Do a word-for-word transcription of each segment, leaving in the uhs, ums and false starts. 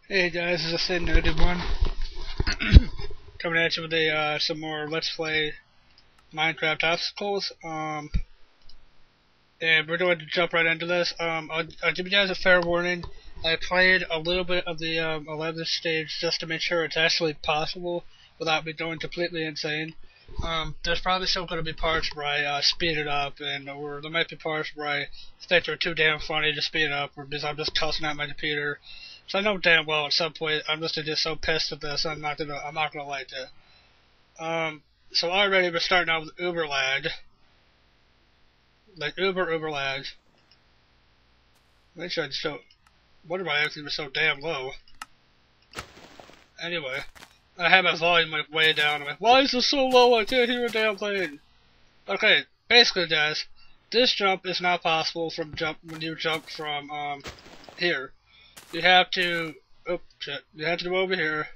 Hey guys, this is Sid Noted One coming at you with a, uh, some more Let's Play Minecraft obstacles. Um, and we're going to jump right into this. Um, I'll, I'll give you guys a fair warning. I played a little bit of the um, eleventh stage just to make sure it's actually possible without me going completely insane. Um, there's probably still going to be parts where I uh, speed it up, and or there might be parts where I think they're too damn funny to speed up, or because I'm just cussing at my computer. So I know damn well at some point I'm just just so pissed at this I'm not gonna I'm not gonna like it. Um, so already we're starting out with uber lag, like uber uber lag. Make sure I so wonder why actually was so damn low. Anyway. I have my volume like way down. I'm like, why is this so low? I can't hear a damn thing. Okay, basically, guys, this jump is not possible from jump when you jump from um here. You have to, oh shit, you have to go over here.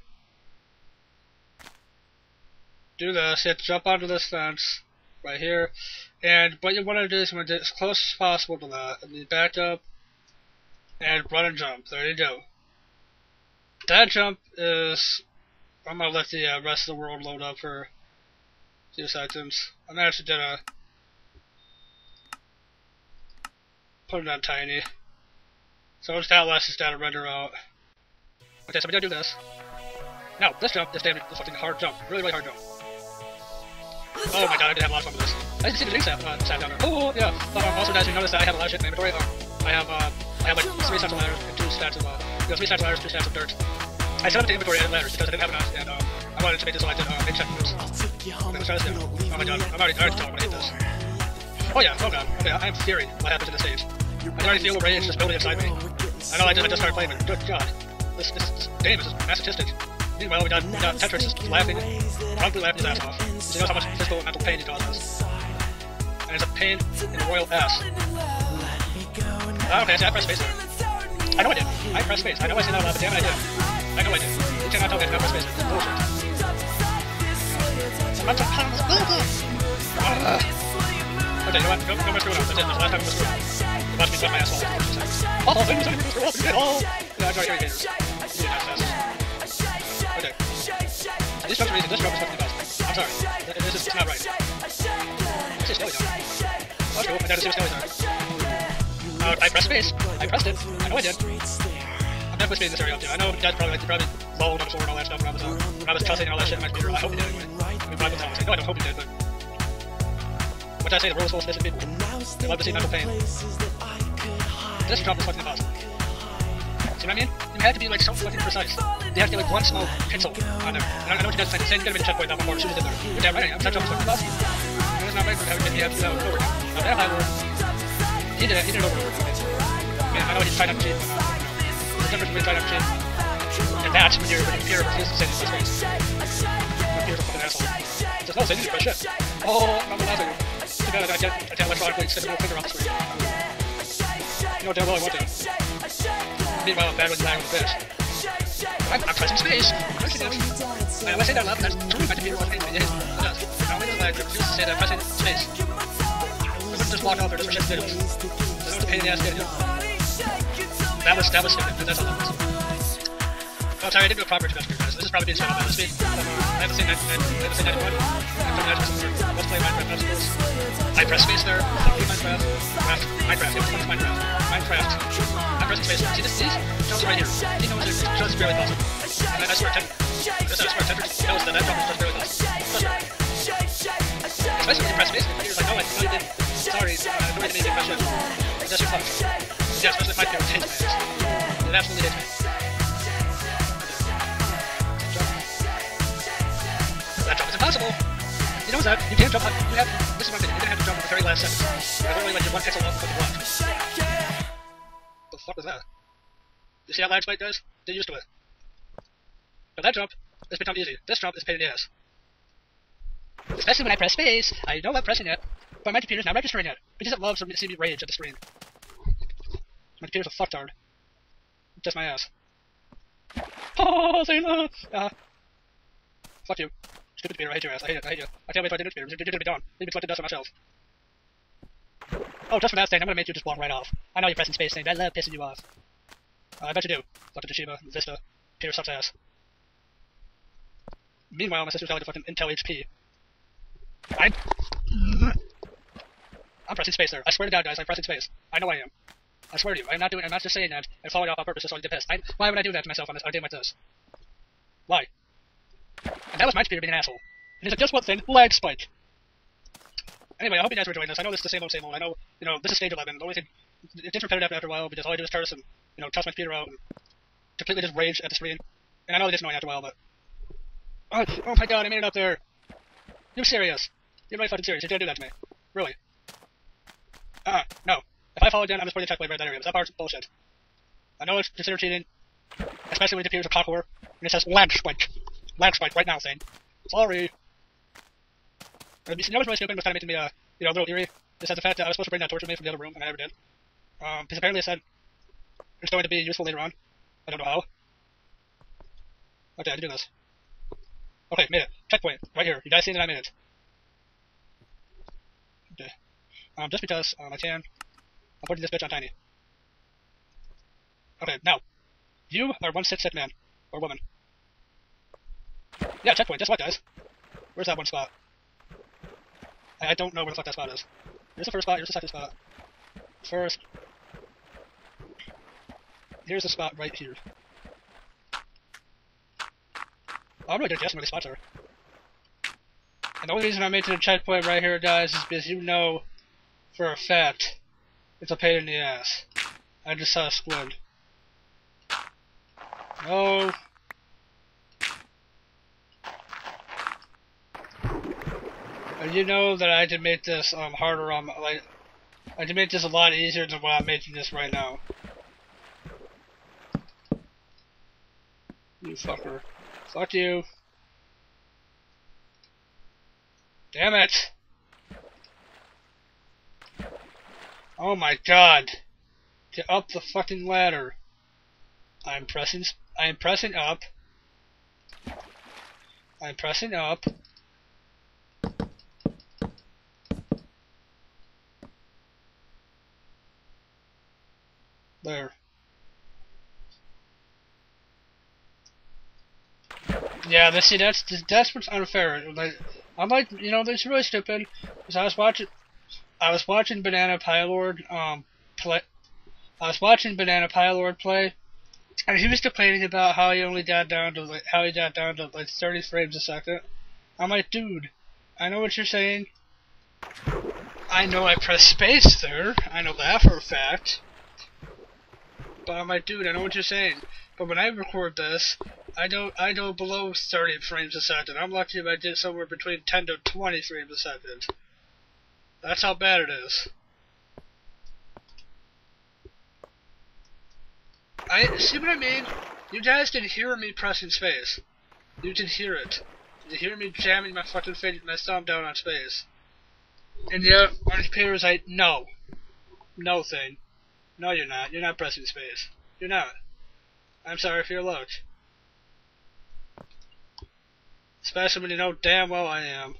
Do this. You have to jump onto this fence right here, and what you want to do is you want to get as close as possible to that, and you back up and run and jump. There you go. That jump is. I'm gonna let the uh, rest of the world load up for a few seconds. I'm actually gonna put it on tiny. So it's that less is down to render out. Okay, so we're gonna do this. Now, this jump is damn this fucking hard jump. Really, really hard jump. Oh my god, I did have a lot of fun with this. I didn't see the thing sat, uh, sat down there. Oh, yeah. Um, also, guys, you notice that I have a lot of shit in my inventory. Um, I have, uh, I have like three stacks of ladders and two stacks of, uh, you know, three stacks of ladders, two stacks of dirt. I set up the inventory and ladders because I didn't have enough, and um, I wanted to make this so I did uh, make check moves. Okay, let's try this again. Oh my god, I'm already, I already tell I'm gonna hate this. Oh yeah, oh god, okay, I am fearing what happens in this stage. I can already feel the rage just building inside me. I know I just, I just started playing, but good god. This, this, this game is just masochistic. Meanwhile, we got, we got Tetris just laughing, probably laughing his ass off. He knows how much physical and mental pain he causes. And it's a pain in the royal ass. Oh, okay, see, I pressed space there. I know I did. I pressed space. I know I said that loud, but damn it, I did. I know I did. You cannot tell me I did not press space. It's bullshit. Uh, okay, you know what? Go, go screw it up. That's it. That's the last time I'm gonna screw it up. Watch me sweat my ass off. Oh, I'm gonna screw up. Oh! Yeah, I'm sorry, irrigators. You did not fast. Okay. This jump is reason. This jump is fucking impossible. I'm sorry. This is not right. I see Skelly down. That's cool. I got to see what Skelly's are. Uh, I pressed space. I pressed it. I know I did. I'm definitely speeding this area up too. I know guys probably like to probably load on the floor and all that stuff when I was, uh, when I was cussing and all that shit in my computer. I hope you did anyway. I mean, probably I know I don't hope you did, but what did I say? The world is full of specific people. They love to see mental pain. This jump is fucking impossible. See what I mean? You had to be like so fucking precise. You have to get like one small pixel on there. And I know what you guys are saying. You gotta make a checkpoint down before as soon as it's in there. You're damn right I am. That jump is fucking impossible. And it's not right for having me have to do that over again. Now that high word. He did it. He did it over and over again. Yeah, I know he's trying not to cheat, but uh, there's a difference between trying not to cheat and that when your computer refuses to say these things. Your computer's a fucking asshole. He says, no, say these press shit. Oh, I'm not allowed to. Too bad I can't, I can't electronically stick a little finger on the screen. You know damn well I want to. Meanwhile, I'm bad with lag with this. I'm, I'm pressing space. Of course you do. I always say that loud, but that's true. My computer wasn't anything. It is. It does. Not only does lag, it refuses to say that I'm pressing space. I wouldn't just walk out there just for shit videos. That was a pain in the ass to do. That was, that was stupid, but that's all that was. Oh, sorry, I didn't do a proper introduction, guys. This is probably being spent on my speed. I haven't seen ninety-one. I haven't seen ninety-one. I'm from ninety-one. Let's play Minecraft obstacles. I press space there. Fuck you, Minecraft. Craft. Minecraft. It was Minecraft. Minecraft. I'm pressing space. See this? These jumps right here. He knows it's just barely possible. And I swear, Ted. I swear, Ted knows that that jump is just barely possible. Especially when you press space, the computer's like, no, I know you didn't. Sorry, uh, I don't really need to press shift. That's your fault. Yeah, especially if my computer hates my ass. It absolutely hates me. That jump is impossible. You know that? You can't jump. You have. This is my thing. You're gonna have to jump at the very last second. You're only like one pixel off of the block. What the fuck was that? You see that lag spike, guys? Get used to it. But that jump has become easy. This jump is a pain in the ass. Especially when I press space. I know I'm pressing it, but my computer's not registering it because it loves to see me rage at the screen. My computer's a fucktard. Just my ass. Oh, say that! Uh, fuck you. Stupid computer, I hate your ass. I hate it, I hate you. I can't wait for I did it, computer. You're gonna be done. Leave me collecting dust on my shelf. Oh, just for that thing, I'm gonna make you just walk right off. I know you're pressing space thing, I love pissing you off. Uh, I bet you do. Doctor Toshiba, Vista. Peter sucks ass. Meanwhile, my sister's got like a fucking Intel H P. I... I'm pressing space there. I swear to God, guys, I'm pressing space. I know I am. I swear to you, I'm not doing. I'm not just saying that and following off on purpose just so I get pissed. I, why would I do that to myself on, this, on a game like this? Why? And that was my Peter being an asshole. And he's like, just one thing, lag spike. Anyway, I hope you guys are enjoying this. I know this is the same old, same old. I know, you know, this is stage eleven. The only thing, it gets repetitive after a while because all I do is curse and, you know, toss my computer out and completely just rage at the screen. And I know it gets annoying after a while, but... Oh, oh my God, I made it up there. You're serious. You're really fucking serious. You're gonna do that to me. Really. Uh-uh, no. If I fall again, I'm just putting a checkpoint right that area. That part's bullshit. I know it's considered cheating, especially when it appears a cockler, and it says lag spike. Lag spike right now, Thane. Sorry. Uh, you know what's really stupid was kind of making me, uh, you know, a little eerie? Is that the fact that I was supposed to bring that torch with me from the other room, and I never did. Um, because apparently it said it's going to be useful later on. I don't know how. Okay, I can do this. Okay, made it. Checkpoint. Right here. You guys seen that I made it. Okay. Um, just because, um, I can, I'm putting this bitch on tiny. Okay, now. You are one sick, sick man. Or woman. Yeah, checkpoint. Guess what, guys? Where's that one spot? I, I don't know where the fuck that spot is. Here's the first spot, here's the second spot. First. Here's the spot right here. I'm really good at guessing where the spots are. And the only reason I made to the checkpoint right here, guys, is because you know for a fact it's a pain in the ass. I just saw a squid. No. And you know that I can make this um harder on my, like I can make this a lot easier than what I'm making this right now. You fucker. Fuck you. Damn it! Oh my God! Get up the fucking ladder. I'm pressing. I'm pressing up. I'm pressing up. There. Yeah, this, see, that's that's what's unfair. Like, I'm like, you know, this is really stupid. Because I was watching, I was watching Banana Pylord um play. I was watching Banana Pylord play, and he was complaining about how he only got down to like how he got down to like thirty frames a second. I'm like, dude, I know what you're saying. I know I pressed space there. I know that for a fact. But I'm like, dude, I know what you're saying. But when I record this, I don't I go below thirty frames a second. I'm lucky if I get somewhere between ten to twenty frames a second. That's how bad it is. I see what I mean? You guys can hear me pressing space. You can hear it. You hear me jamming my fucking face, my thumb down on space. And yet, Orange Peter is like, no. No thing. No, you're not. You're not pressing space. You're not. I'm sorry for your luck. Especially when you know damn well I am.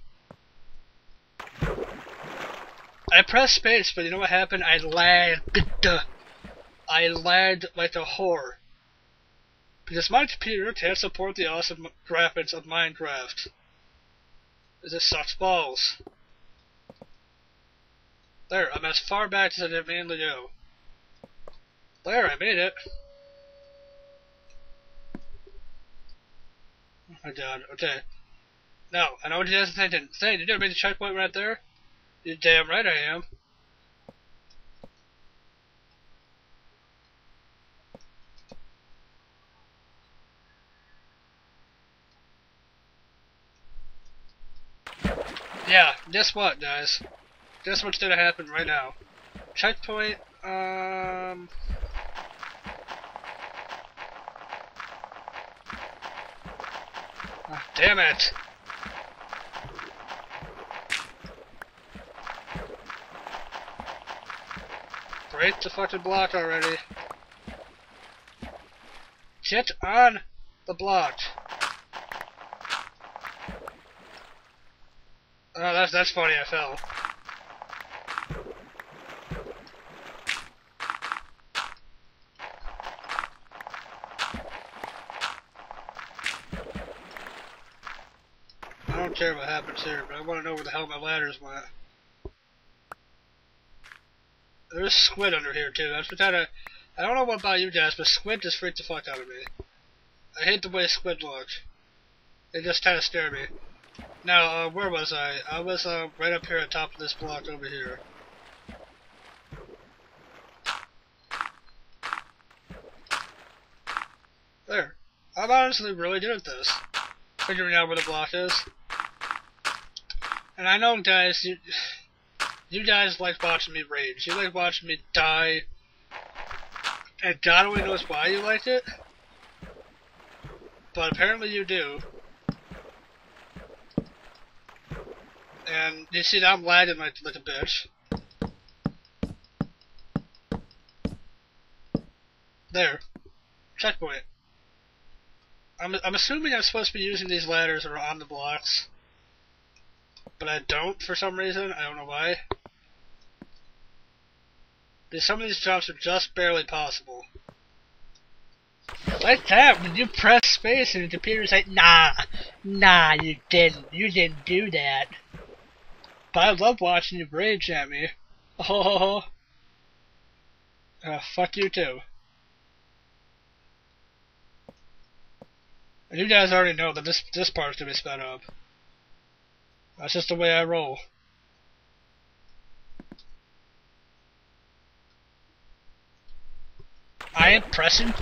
I pressed space, but you know what happened? I lagged. I lagged like a whore. Because my computer can't support the awesome graphics of Minecraft. It just sucks balls. There, I'm as far back as I did mainly go. There, I made it. Oh my God, okay. Now, I know what you guys are thinking. Say, did you make the checkpoint right there? You're damn right I am. Yeah, guess what, guys? Guess what's gonna happen right now? Checkpoint, um... Oh, damn it! Break the fucking block already. Get on the block. Oh, that's that's funny. I fell. don't care what happens here, but I want to know where the hell my ladders went. There's squid under here too. That's kind of. I don't know what about you guys, but squid just freaked the fuck out of me. I hate the way squid look. They just kind of scare me. Now, uh, where was I? I was uh, right up here at the top of this block over here. There. I'm honestly really good at this. Figuring out where the block is. And I know, guys, you, you guys like watching me rage. You like watching me die. And God only knows why you like it. But apparently you do. And you see that I'm lagging like, like a bitch. There. Checkpoint. I'm, I'm assuming I'm supposed to be using these ladders that are on the blocks. But I don't for some reason. I don't know why. Because some of these jumps are just barely possible. Like that, when you press space and the computer's like, nah, nah, you didn't, you didn't do that. But I love watching you rage at me. Oh, uh, fuck you too. And you guys already know that this this part's gonna be sped up. That's just the way I roll. I am pressing.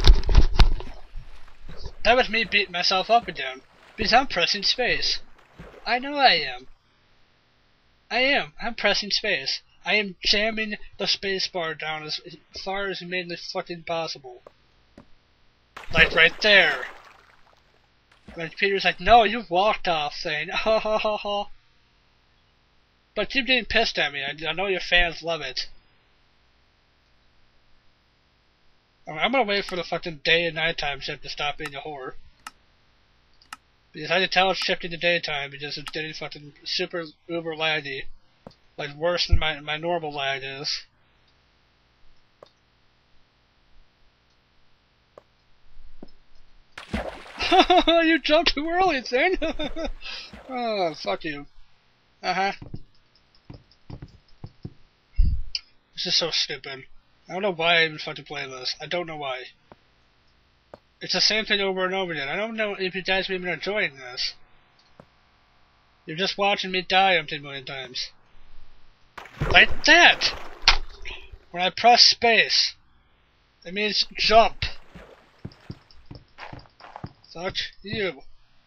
That was me beating myself up again. Because I'm pressing space. I know I am. I am. I'm pressing space. I am jamming the space bar down as far as humanly fucking possible. Like right there. Like Peter's like, no, you walked off saying, ha ha ha ha. But keep getting pissed at me. I, I know your fans love it. I'm gonna wait for the fucking day and nighttime shift to stop being a whore. Because I can tell it's shifting to daytime because it's getting fucking super uber laggy. Like worse than my my normal lag is. You jumped too early, thing. Oh, fuck you. Uh-huh. This is so stupid. I don't know why I even fucking play this. I don't know why. It's the same thing over and over again. I don't know if you guys are even enjoying this. You're just watching me die umpteen million times. Like that! When I press space, it means jump. Fuck you.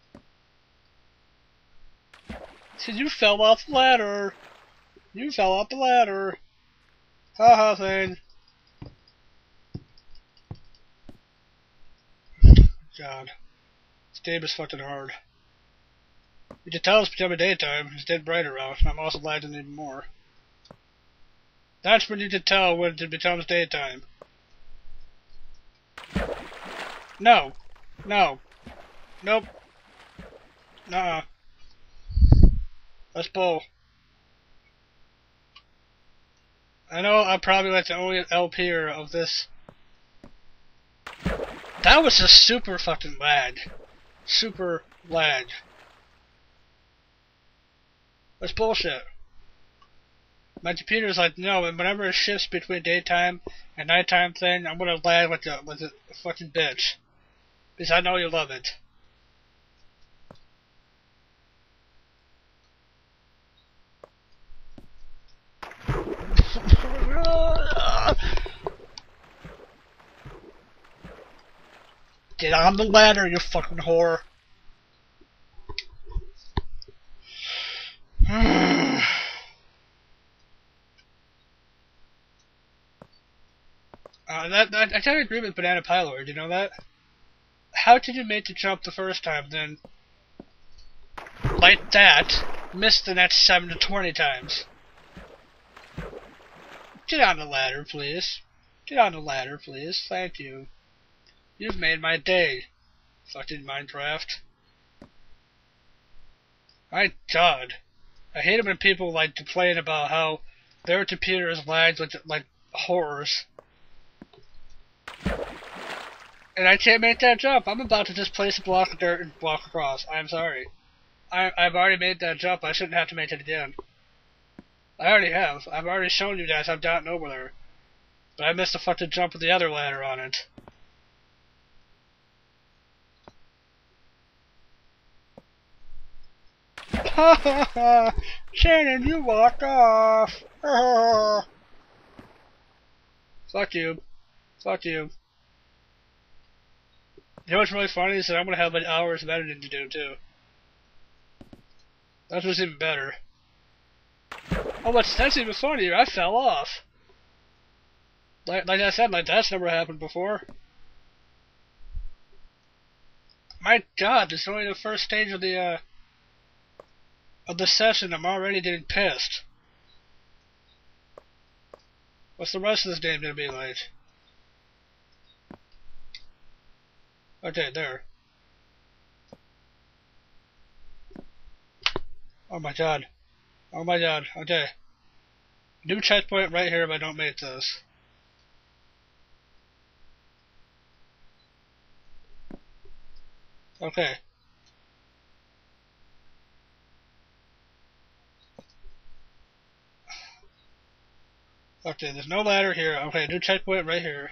See, you fell off the ladder. You fell off the ladder. Haha, thing. God. This game is fucking hard. You can tell it's becoming daytime. It's dead brighter out, and I'm also lagging even more. That's when you can tell when it becomes daytime. No. No. Nope. Nuh-uh. Let's bowl. I know I'm probably like the only L P-er of this. That was just super fucking lag. Super lag. That's bullshit. My computer's like, no, and whenever it shifts between daytime and nighttime thing, I'm gonna lag like a, like a fucking bitch. Because I know you love it. Get on the ladder, you fucking whore. uh, that, that I kind of agree with Banana Pilot. You know that? How did you make the jump the first time, then like that, miss the next seven to twenty times? Get on the ladder, please. Get on the ladder, please. Thank you. You've made my day, fucking Minecraft. My God. I hate it when people like complain about how their computer is lagged like, like horrors. And I can't make that jump. I'm about to just place a block of dirt and walk across. I'm sorry. I, I've already made that jump. I shouldn't have to make it again. I already have. I've already shown you guys I've gotten over there. But I missed a fucking jump with the other ladder on it. Ha ha ha! Shannon, you walked off! Fuck you. Fuck you. You know what's really funny is that I'm gonna have like hours of editing to do too. That's what's even better. Oh, what's that's even funnier, I fell off. Like, like I said, like that's never happened before. My god, it's only the first stage of the, uh, of the session, I'm already getting pissed. What's the rest of this game gonna be like? Okay, there. Oh my god. Oh my god, okay. New checkpoint right here if I don't make this. Okay. Okay, there's no ladder here. Okay, new checkpoint right here.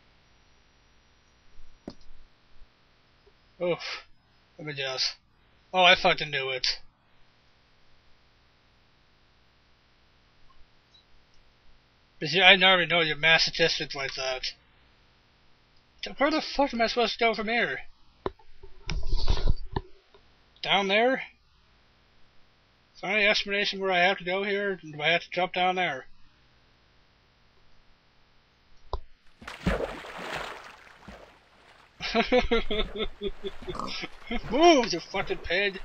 Oof. Let me guess. Oh, I fucking knew it. Because I already know you're masochistic like that. Where the fuck am I supposed to go from here? Down there? Is there any explanation where I have to go here? Do I have to jump down there? Move, you fucking pig!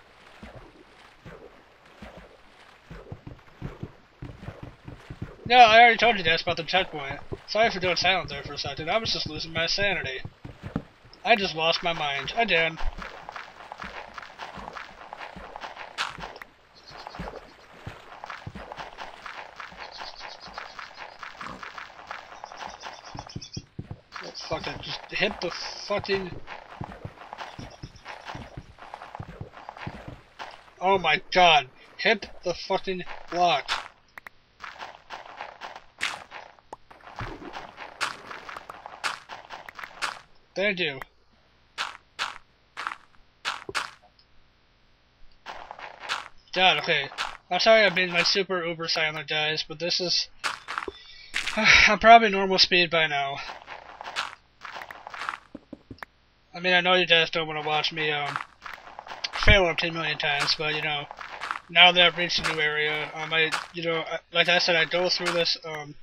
No, I already told you guys about the checkpoint. Sorry for doing silent there for a second. I was just losing my sanity. I just lost my mind. I did. Oh, fucking just hit the fucking... Oh my god. Hit the fucking block. Thank you. God, okay. I'm sorry I've been like super uber silent, guys, but this is... I'm probably normal speed by now. I mean, I know you guys don't want to watch me um, fail up ten million times, but you know, now that I've reached a new area, I might, you know, like I said, I go through this, um,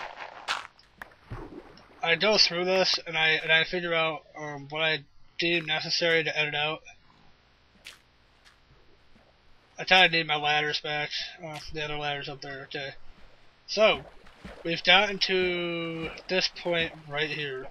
I go through this and I and I figure out um, what I deem necessary to edit out. I kind of need my ladders back. Uh, the other ladders up there. Okay. So we've gotten to this point right here.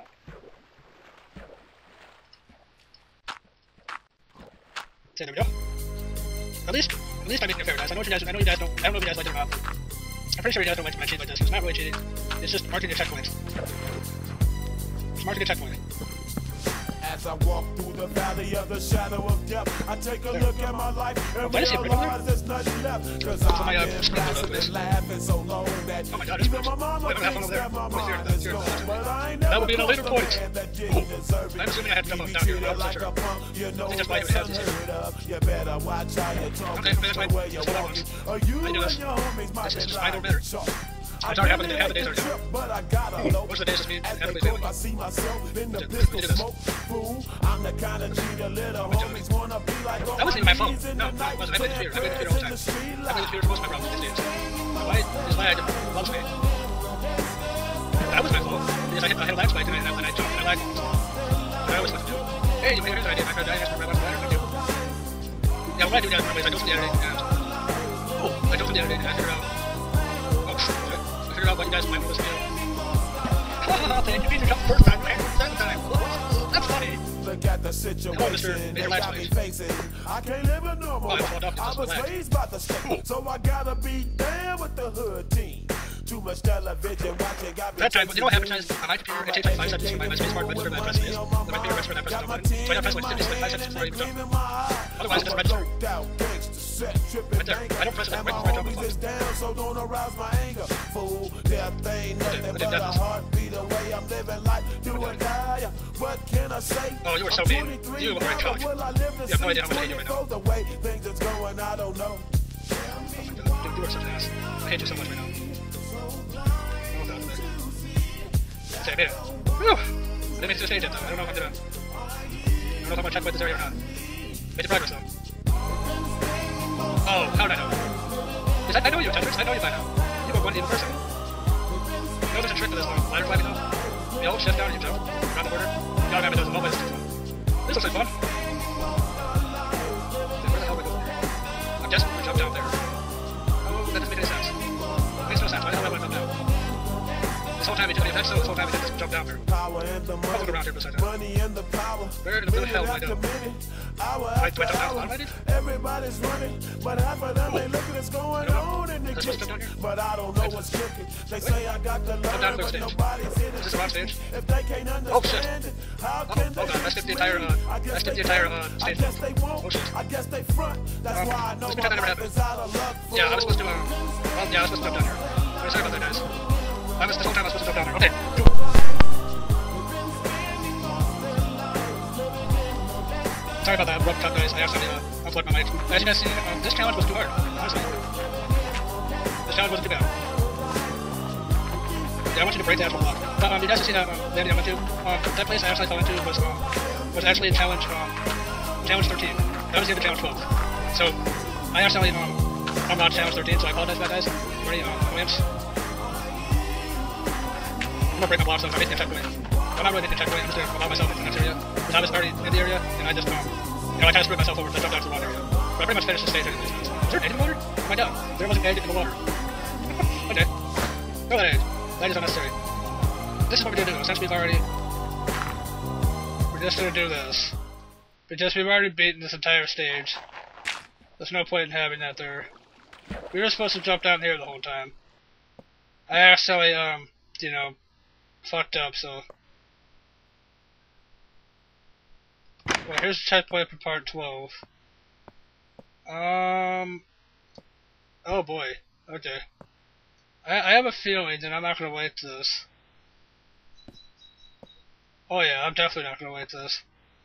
Okay, there we go. At least, at least I'm making it fair, guys. I know what you guys. I know you guys don't. I don't know if you guys like it or not. But I'm pretty sure you guys don't like my cheat like this. It's not really cheating. It's just marking a checkpoint. It's marking a checkpoint. As I walk through the valley of the shadow of death, I take a there. look at my life and realize there's nothing left. Cause I've been laughing and laughing so long that oh my God, even my mama thinks that my mind is gone. But I ain't never be a later point. I'm assuming I had to jump up down here. I'm not sure. You know just why you have this You better watch how you talk. Okay, that's fine. That's what I want. I do this. This is just I don't matter. It's already happened. Half the days are done. What's the days just mean? Half the days family. I see myself in the pistol smoke. Fool, I'm the kind of cheater little homies wanna be like. That wasn't even my phone. No, no, it wasn't. I played the computer. I played the computer all the time. I played the computer for most of my problems these days. Why is why I loves me. That was my fault. Because I hit, I hit a lag spike and I, and I jumped and I lagged. What I always want to do. Hey, you made here's an idea. I tried to ask for my last ladder. Yeah, what I do now normally is I go through the editing and oh, I go through the editing and I figure out. Oh, I figure out what you guys might want to do. Haha, thank you, Peter. Jump first time, right? Second time. That's funny. Look at the situation that I be facing. I can't live a normal life. I was raised by the state, so I gotta be down with the hood team. Too much television watching got me. That time, you know what happened is, on my computer, it takes like five seconds for my MySpace bar to register my address is. Then my computer registers my address button. So I gotta press like fifty, five seconds before I even jump. Otherwise, it doesn't register. Right there. I don't press it right before I jump. It's closed. So don't arouse my anger. Fool, death ain't nothing but a heartbeat away. I'm living life, do or die. What can I say? Oh, you are so mean. You are in college. You have no idea how much I hate you right now. The way things is going, I don't know. Dude, you are such an ass. I hate you so much right now. Oh, God. Okay, I made it. Whew! I didn't make it to the stage yet, though. I don't know if I'm gonna... I don't know if I'm gonna checkpoint this area or not. Made some progress, though. Oh, how did I know? Yes, I, I know you, Tetris. I know you by now. You are one evil person. You know there's a trick to this um, ladder climbing, though? You hold shift down and you jump around the border. You gotta remember there's a moment to do. This looks like fun. Where the hell am I going? I'm guessing we jump down there. Oh, that doesn't make any sense. It makes no sense. Why the hell am I going down? This whole time he did the so this whole time he did just jump down there. I'll look around here besides that. Where in the hell am I down? I do I jump down the bottom I did? Everybody's running, but half of them ain't looking what's going on in the kitchen. But I don't know what's cooking. They say I got the learn, but nobody's in it. Is this the wrong stage? If they can't understand it, how can they? Oh god, I skipped the entire, uh, I skipped the entire, uh, stage. Oh shit. I guess they front. That's why I know my life is out of luck. Yeah, I was supposed to, um, well, yeah, I was supposed to jump down here. I'm sorry about that, guys. I was, this whole time I was supposed to jump down here. Okay. Sorry about that abrupt cut, guys. I accidentally uh, unplugged my mic. As you guys see, um, this challenge was too hard, honestly. This challenge wasn't too bad. Yeah, I want you to break the actual block. But um, you guys have seen that um, landing I went to. Um, that place I actually fell into was um, was actually in challenge um, challenge thirteen. That was the other challenge twelve. So I accidentally um, unlocked challenge thirteen, so I apologize for that, guys. Ready, um, Williams. I'm gonna break my blocks so I'm making a checkpoint. I'm not really making a checkpoint, I'm just gonna allow myself into the next area. Because I was already in the area, and I just, um, you know, I kind of screwed myself over to jump down to the water area. But I pretty much finished the stage anyways. Is there an egg in the water? Oh my god, there was an egg in the water. Okay. Throw that egg. That is unnecessary. This is what we're gonna do, since we've already... We're just gonna do this. Because we've already beaten this entire stage. There's no point in having that there. We were supposed to jump down here the whole time. I actually, um, you know, fucked up, so... Well, here's the checkpoint for part twelve. Um... Oh boy. Okay. I, I have a feeling that I'm not gonna wait this. Oh yeah, I'm definitely not gonna wait this.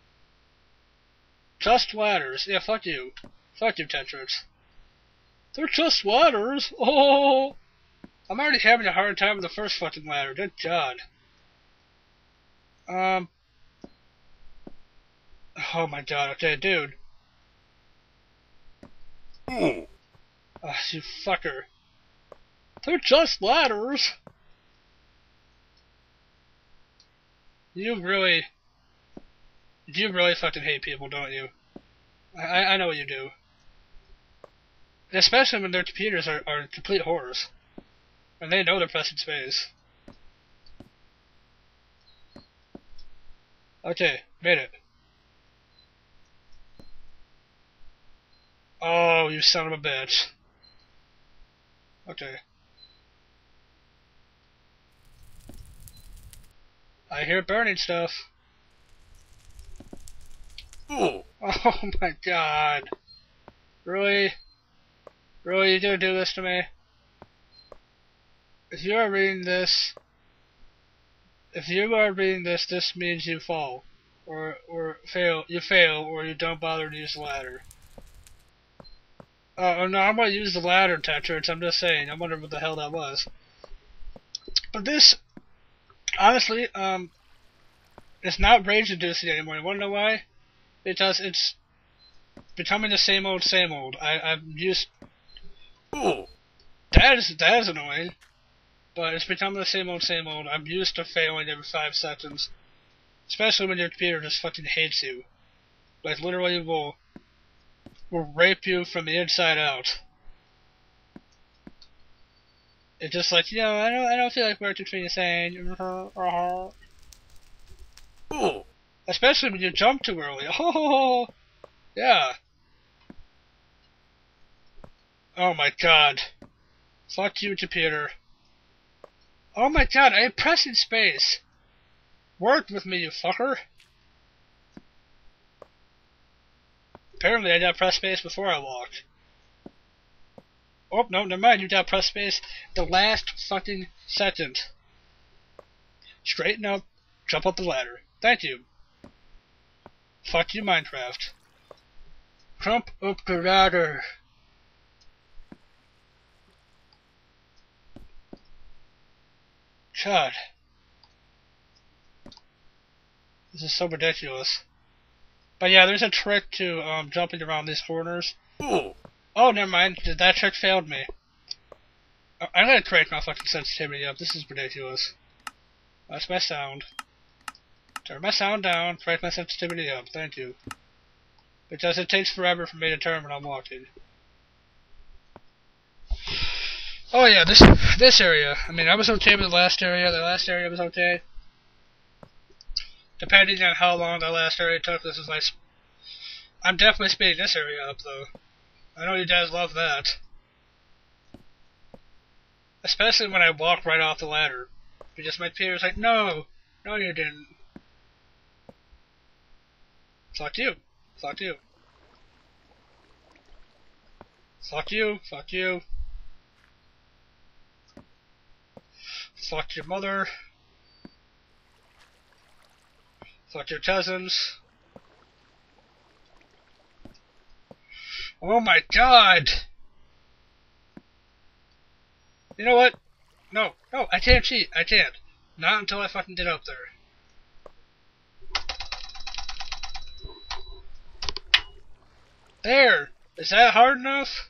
Just ladders. Yeah, fuck you. Fuck you, Tetris. They're just ladders? Oh! I'm already having a hard time with the first fucking ladder. Good god. Um... Oh my god, okay, dude. Oh, uh, you fucker. They're just ladders! You really... You really fucking hate people, don't you? I, I know what you do. And especially when their computers are, are complete horrors. And they know they're pressing space. Okay, made it. Oh, you son of a bitch. Okay. I hear burning stuff. Ooh. Oh my god. Really? Really, you gonna do this to me? If you are reading this... If you are reading this, this means you fall. Or, or fail, you fail, or you don't bother to use the ladder. Uh, oh no, I'm gonna use the ladder, Tetris, I'm just saying, I'm wondering what the hell that was. But this, honestly, um, it's not rage-inducing anymore. You wanna know why? Because it's becoming the same old, same old. I, I'm used... Ooh. That is, that is annoying. But it's becoming the same old, same old. I'm used to failing every five seconds. Especially when your computer just fucking hates you. Like, literally will... will rape you from the inside out. It's just like, you know, I don't, I don't feel like working for you saying, ooh, especially when you jump too early. Oh, yeah. Oh my god. Fuck you, computer. Oh my god, I am pressing space! Work with me, you fucker! Apparently I did press space before I walked. Oh, no, never mind, you did press space the last fucking second. Straighten up, jump up the ladder. Thank you. Fuck you, Minecraft. Jump up the ladder. God. This is so ridiculous. But yeah, there's a trick to um, jumping around these corners. Ooh. Oh, never mind. That trick failed me. I'm gonna crank my fucking sensitivity up. This is ridiculous. That's my sound. Turn my sound down. Crank my sensitivity up. Thank you. Because it takes forever for me to turn when I'm walking. Oh yeah, this this area. I mean, I was okay with the last area. The last area was okay. Depending on how long the last area took, this is like... I'm definitely speeding this area up, though. I know you guys love that. Especially when I walk right off the ladder. Because my peers like, no! No you didn't. Fuck you. Fuck you. Fuck you. Fuck you. Fuck your mother. Fuck your cousins. Oh my god! You know what? No, no, I can't cheat. I can't. Not until I fucking get up there. There! Is that hard enough?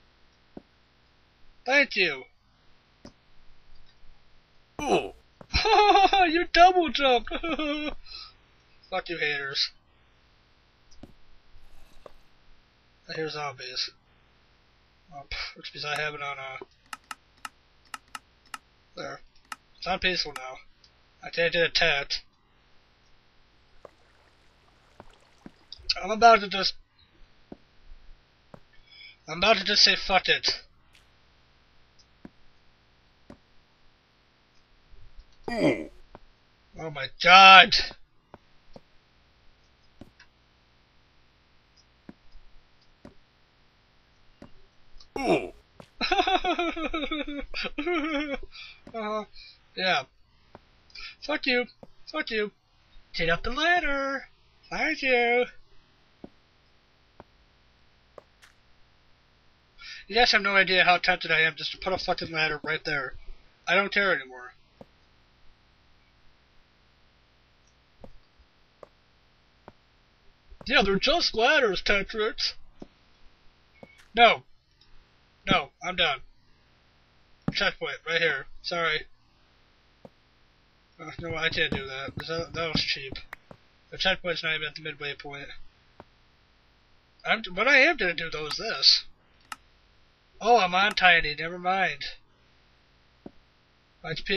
Thank you. Ooh. You double jumped! Fuck you haters. I hear zombies. Oh, which means I have it on, uh... there. It's on peaceful now. I can't get attacked. I'm about to just... I'm about to just say fuck it. Ooh. Oh my god! Ooh. uh, yeah. Fuck you. Fuck you. Get up the ladder. Thank you. You guys have no idea how tempted I am just to put a fucking ladder right there. I don't care anymore. Yeah, they're just ladders, Tetrix. No. No, I'm done. Checkpoint, right here. Sorry. Uh, no, I can't do that. That, that was cheap. The checkpoint's not even at the midway point. I'm, what I am gonna do though is this. Oh, I'm on Tiny, never mind. H P